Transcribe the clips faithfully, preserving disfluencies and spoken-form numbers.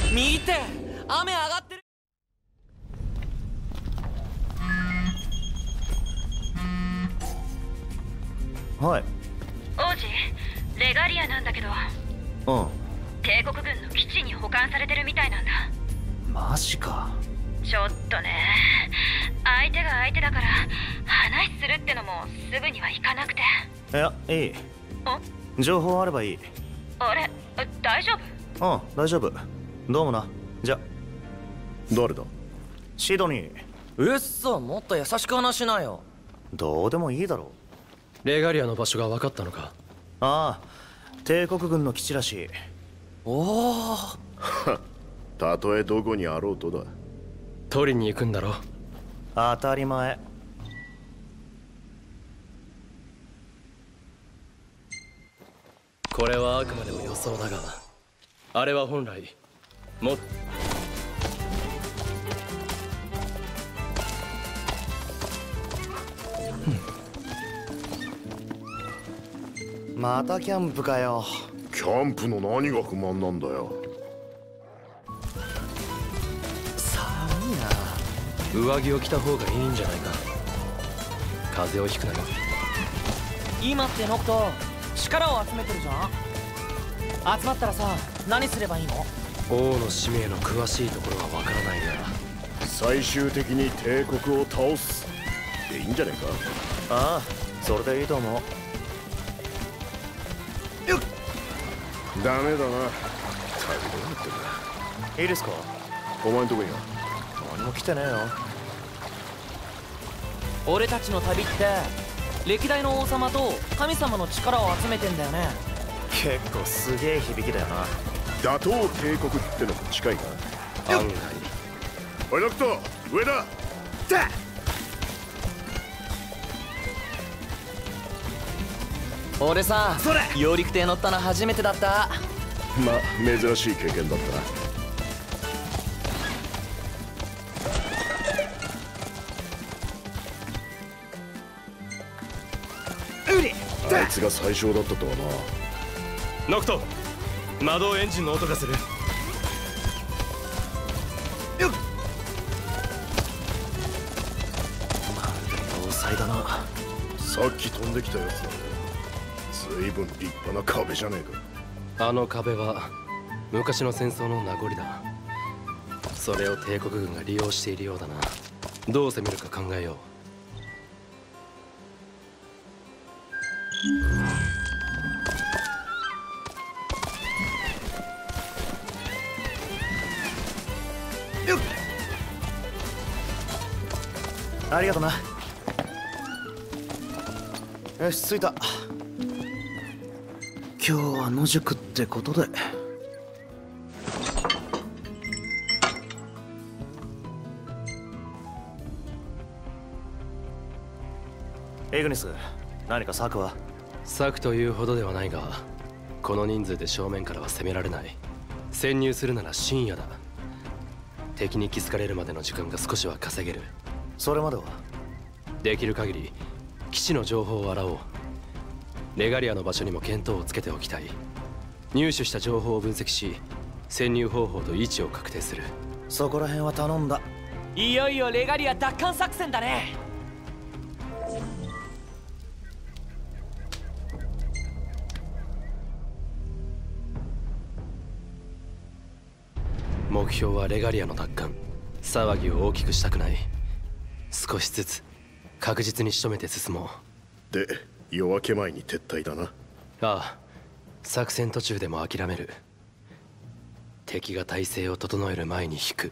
見て、雨上がってる。 はい。 王子、レガリアなんだけど、 うん。 帝国軍の基地に保管されてるみたいなんだ。 マジか。 ちょっとね、相手が相手だから話するってのもすぐにはいかなくて。 いや、いい。情報あればいい。 あれ、大丈夫？ うん、大丈夫。どうもな。じゃ。誰だ？シドニー。 うっそ、もっと優しく話しなよ。 どうでもいいだろ。 レガリアの場所が分かったのか？ ああ、帝国軍の基地らしい。 おお。 たとえどこにあろうとだ。 取りに行くんだろ。 当たり前。 これはあくまでも予想だが、あれは本来もっまたキャンプかよ。 キャンプの何が不満なんだよ。 寒いな。上着を着た方がいいんじゃないか。風邪をひくなよ。 今ってノクト力を集めてるじゃん。集まったらさ、何すればいいの？ 王の使命の詳しいところはわからないが、 最終的に帝国を倒すでいいんじゃねえか。 ああ、それでいいと思う。 ダメだな。大変だってんだ。 いいですか？ お前んとこには何も来てねえよ。 俺たちの旅って歴代の王様と神様の力を集めてんだよね。 結構すげえ響きだよな。 打倒帝国ってのも近いか。 案外。 おいノクト、上だ。だ俺さ、揚陸艇乗ったの初めてだった。 まあ珍しい経験だったな。 うりあいつが最小だったとはな。 ノクト、魔導エンジンの音がする。 よっ。 まるで要塞だな。 さっき飛んできたやつだ。随分立派な壁じゃねえか。 あの壁は昔の戦争の名残だ。それを帝国軍が利用しているようだな。どう攻めるか考えよう。 ありがとな。よし、着いた。今日は野宿ってことで。イグニス、何か策は？ 策というほどではないが、この人数で正面からは攻められない。潜入するなら深夜だ。敵に気づかれるまでの時間が少しは稼げる。 それまではできる限り基地の情報を洗おう。レガリアの場所にも見当をつけておきたい。入手した情報を分析し、潜入方法と位置を確定する。 そこら辺は頼んだ。 いよいよレガリア奪還作戦だね。 目標はレガリアの奪還。騒ぎを大きくしたくない。少しずつ確実に仕留めて進もう。で、夜明け前に撤退だな。 ああ、作戦途中でも諦める。敵が態勢を整える前に引く。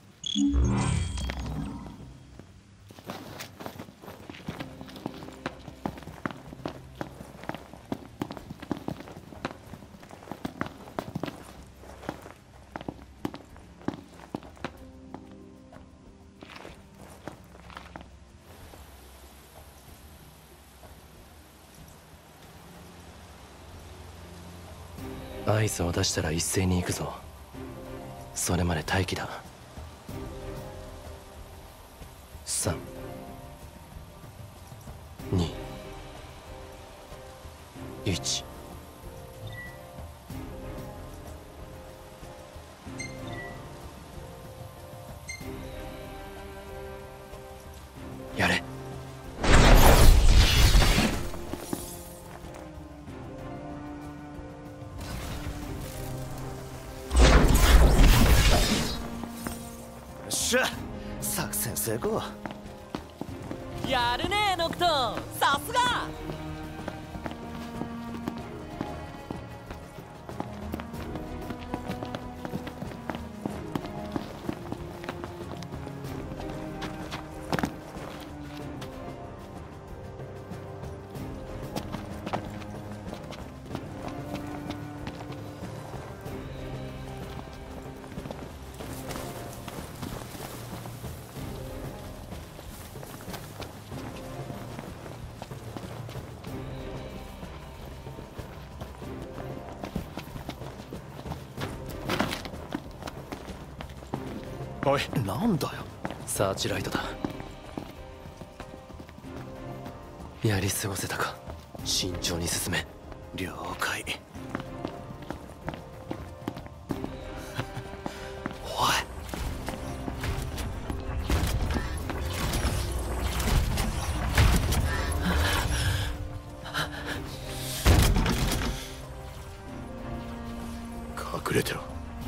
合図を出したら一斉に行くぞ。それまで待機だ。さん、に、いち。 しゃ、作戦成功。 やるねえノクト、さすが。 おい、なんだよ。 サーチライトだ。やり過ごせたか。慎重に進め。 了解。おい、 隠れてろ。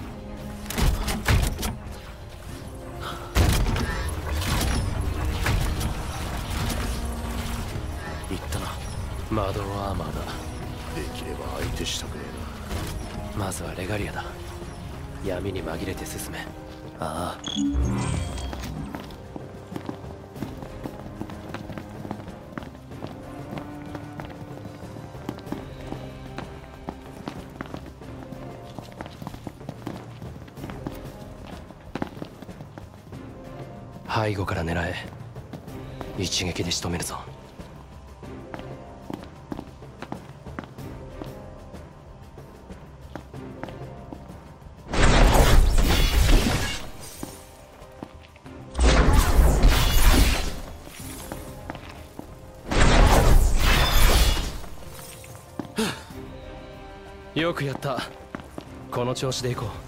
言ったな。 魔導アーマーだ。 できれば相手したくねえまずはレガリアだ。闇に紛れて進め。 ああ。 背後から狙え。一撃で仕留めるぞ。よくやった。この調子でいこう。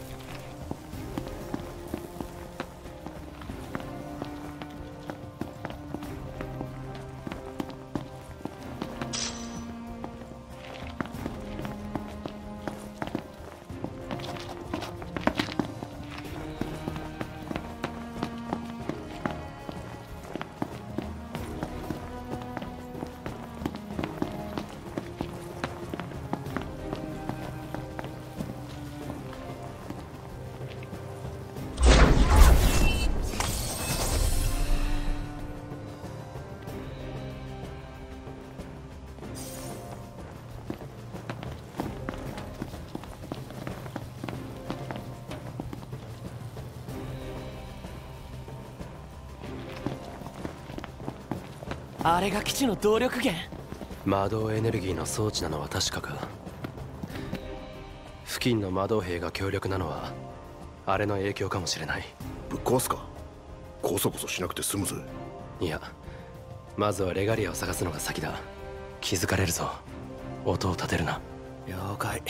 あれが基地の動力源。 魔導エネルギーの装置なのは確かか。付近の魔導兵が強力なのはあれの影響かもしれない。 ぶっ壊すか。こそこそしなくて済むぜ。 いや、まずはレガリアを探すのが先だ。気づかれるぞ。音を立てるな。 了解。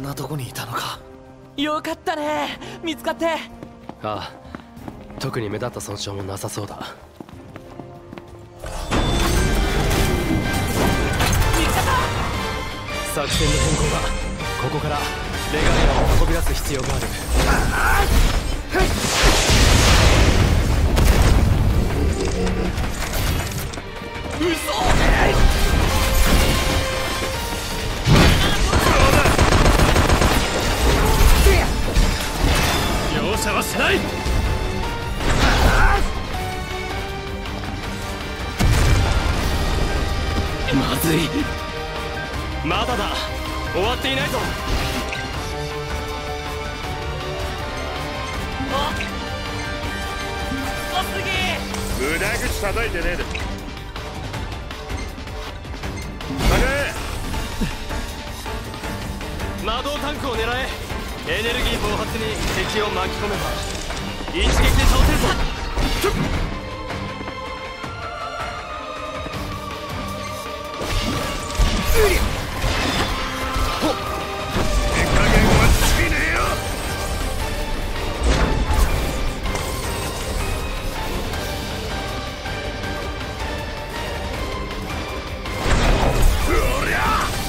なとこにいたのか。 よかったね、見つかって。 ああ、特に目立った損傷もなさそうだ。 見つかった。 作戦の変更だ。ここからレガリアを運び出す必要がある。 嘘。 容赦はしない。まずい。まだだ、終わっていないぞ。 あっ、すげえ。 無駄口叩いてねえで。 魔導タンクを狙え。エネルギー暴発に敵を巻き込めば一撃で倒せるぞ。 手加減はつきねえよ。おりゃ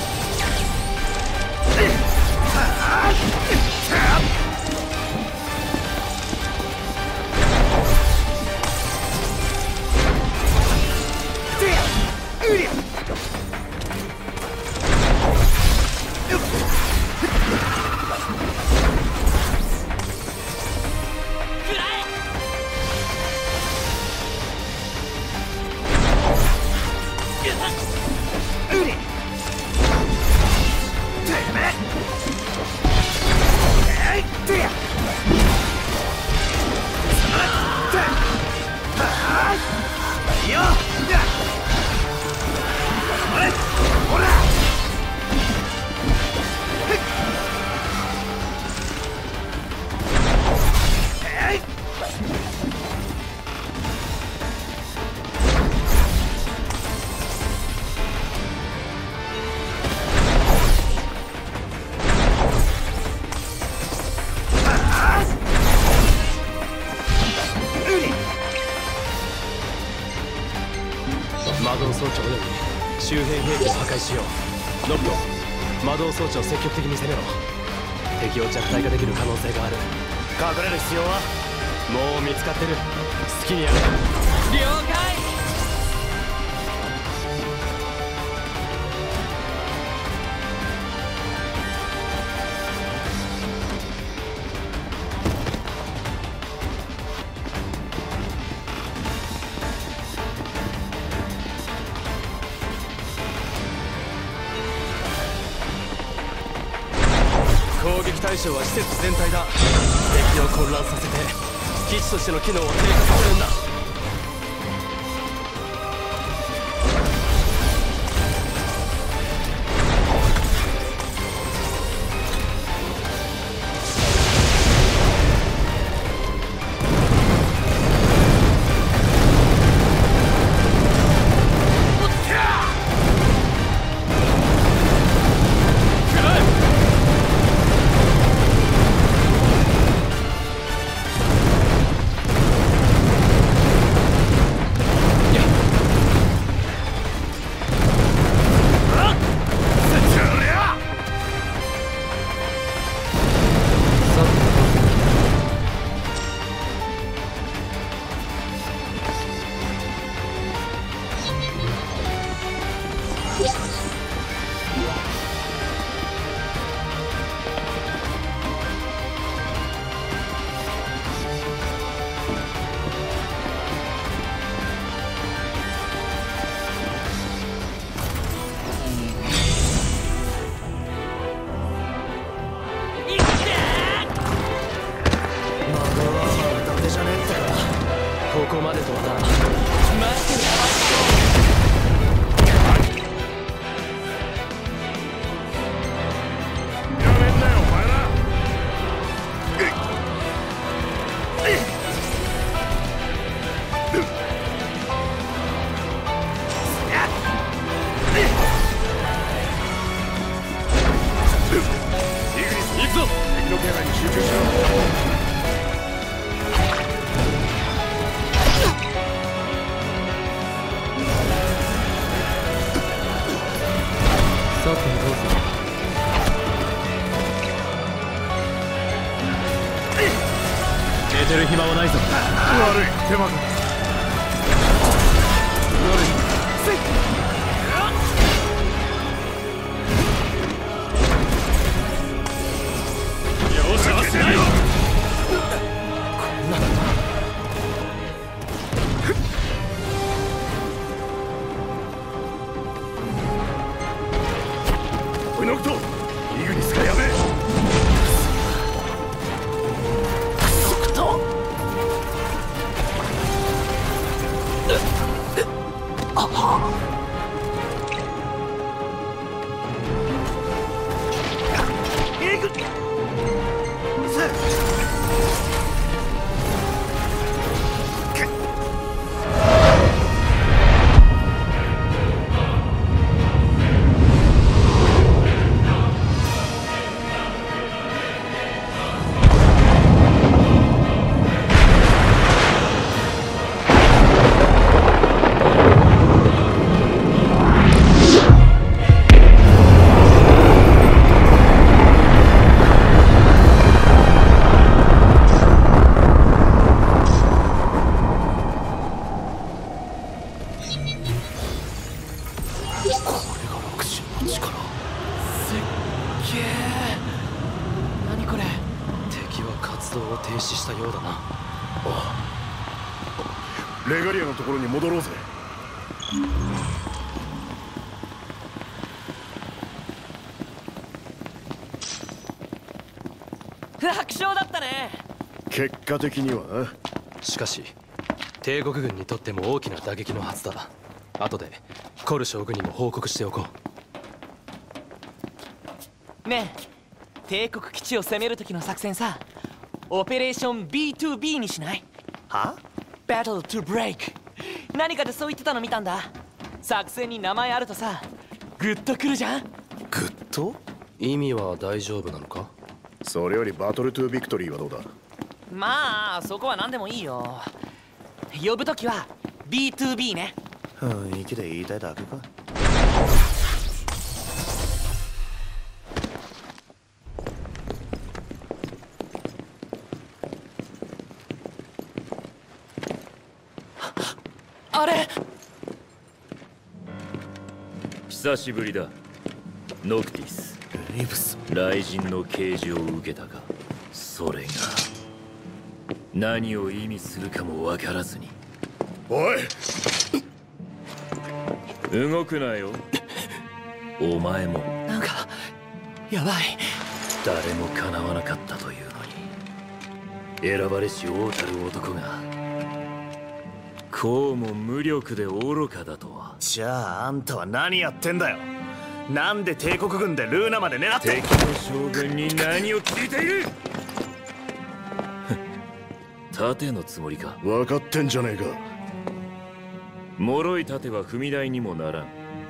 魔導装置および周辺兵器を破壊しよう。ノブト、魔導装置を積極的に攻めろ。敵を弱体化できる可能性がある。 隠れる必要は。 もう見つかってる。好きにやれ。 了解。 攻撃対象は施設全体だ。敵を混乱させて基地としての機能を低下させるんだ。 さてどうぞ。寝てる暇はないぞ。 悪い手間だ。 容赦はしないよ。こんなのおいノクト、イグニスがやべえ。ノクト。あは。イグ。レガリアのところに戻ろうぜ。 楽勝だったね。 結果的にはな。 しかし帝国軍にとっても大きな打撃のはずだ。後でコル将軍にも報告しておこう。ねえ、帝国基地を攻める時の作戦さ、オペレーション ビーツービー にしない？ は？ Battle to Break。何かでそう言ってたの見たんだ。作戦に名前あるとさ、グッとくるじゃん。 グッと？ 意味は大丈夫なのか？ それよりバトルトゥビクトリーはどうだ？ まあそこは何でもいいよ。呼ぶときは ビーツービー ね。 雰囲気で言いたいだけか。 あれ？ 久しぶりだ、ノクティス。 レイブス。 雷神の啓示を受けたが、それが何を意味するかも分からずに。 おい、 動くなよ。お前もなんかやばい。 誰もかなわなかったというのに、選ばれし王たる男がこうも無力で愚かだとは。 じゃああんたは何やってんだよ。なんで帝国軍でルーナまで狙って。 敵の将軍に何を聞いている。盾のつもりか。 分かってんじゃねえか。 脆い盾は踏み台にもならん。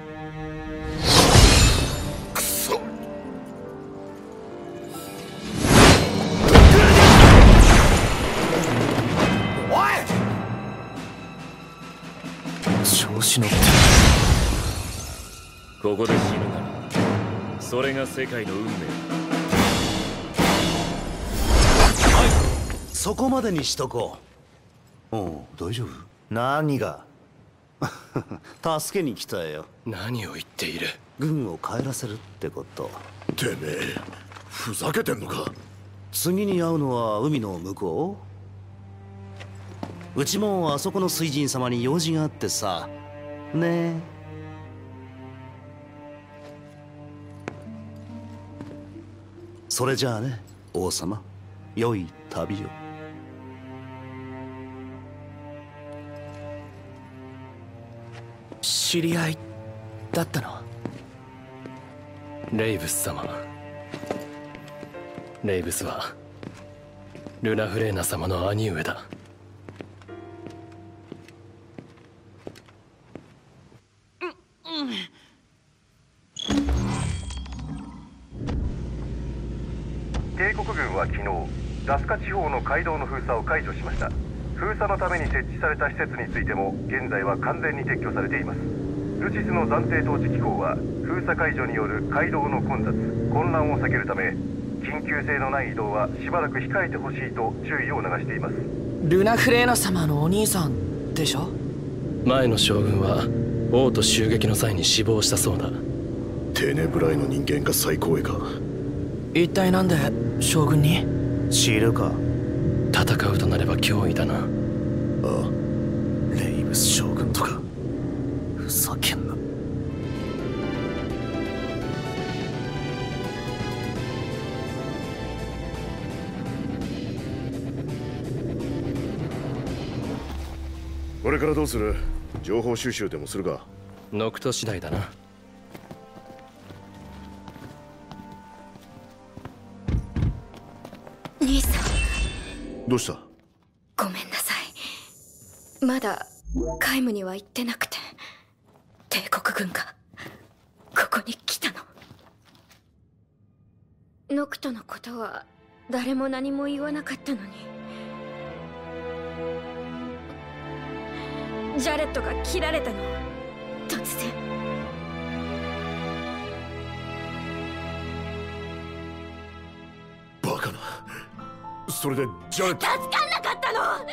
くそ。 おい、調子乗って。 ここで死ぬならそれが世界の運命。 そこまでにしとこう。おう、大丈夫？何が？助けに来たよ。 何を言っている？ 軍を帰らせるってこと。 てめえふざけてんのか？ 次に会うのは海の向こう？うちもあそこの水神様に用事があってさ。ねえ。それじゃあね、王様。良い旅を。 知り合いだったの？ レイブス様。レイブスはルナフレーナ様の兄上だ。 帝国軍は昨日、ラスカ地方の街道の封鎖を解除しました。封鎖のために設置された施設についても現在は完全に撤去されています。 ルシスの暫定統治機構は封鎖解除による街道の混雑混乱を避けるため、緊急性のない移動はしばらく控えてほしいと注意を促しています。 ルナフレーナ様のお兄さんでしょ。 前の将軍は王都襲撃の際に死亡したそうだ。 テネブライの人間が最高位か。 一体なんで将軍に？ 知るか。 戦うとなれば脅威だな。 ああ、レイブス将軍とかふざけんな。 これからどうする？情報収集でもするか？ ノクト次第だな。 兄さん、 どうした？ ごめんなさい。まだカイムには行ってなくて、帝国軍がここに来たの。ノクトのことは誰も何も言わなかったのに、ジャレットが切られたの、突然。 バカな。それでジャレット。 助かんなかったの。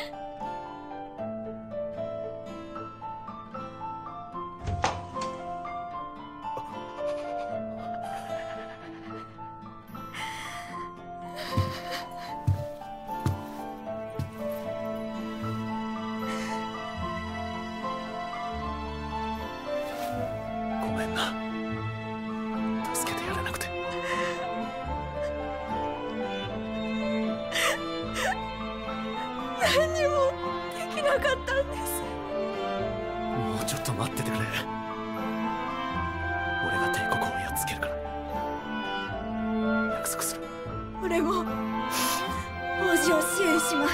ごめんな、助けてやれなくて。 何にもできなかったんです。 もうちょっと待っててくれ。俺が帝国をやっつけるから約束する。 俺も王子を支援します。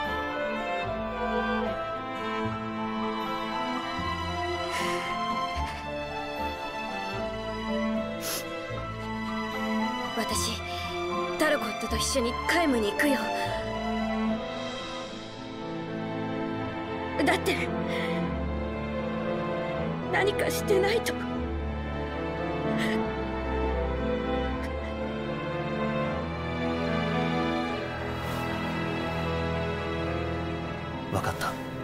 私、タルコットと一緒にカイムに行くよ。だって何かしてないと。 分かった。